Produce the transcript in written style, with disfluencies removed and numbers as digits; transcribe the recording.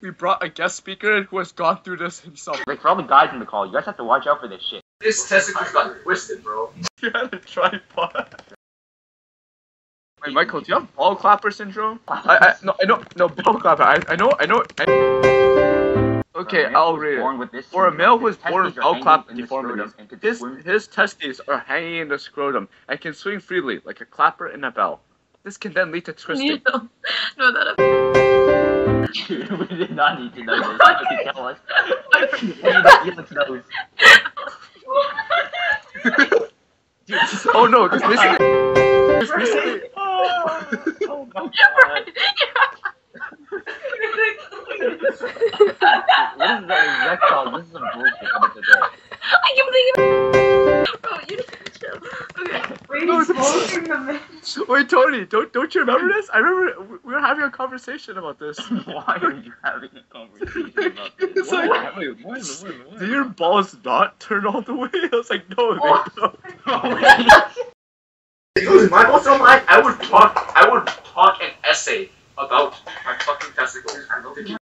We brought a guest speaker who has gone through this himself. Like, for all the guys in the call, you guys have to watch out for this shit. This testicles got twisted, bro. You had a tripod. Wait, Michael, do you have ball clapper syndrome? No, ball clapper. I know. Okay, I'll read it. For a male who is born with ball clapper deformity, his testes are hanging in the scrotum and can swing freely like a clapper in a bell. This can then lead to twisting. You don't know that. We did not need to know this. You can tell us. You look knows. Oh no, just recently. Oh my god. What is that exact called? This is some bullshit. I can't believe it. Bro, you just chill. Okay. Wait, Tony, don't you remember this? I remember we were having a conversation about this. Why are you having a conversation about this? It's like, Wait. do your balls not turn all the way? I was like, no, they don't. It was my balls on mine. I would talk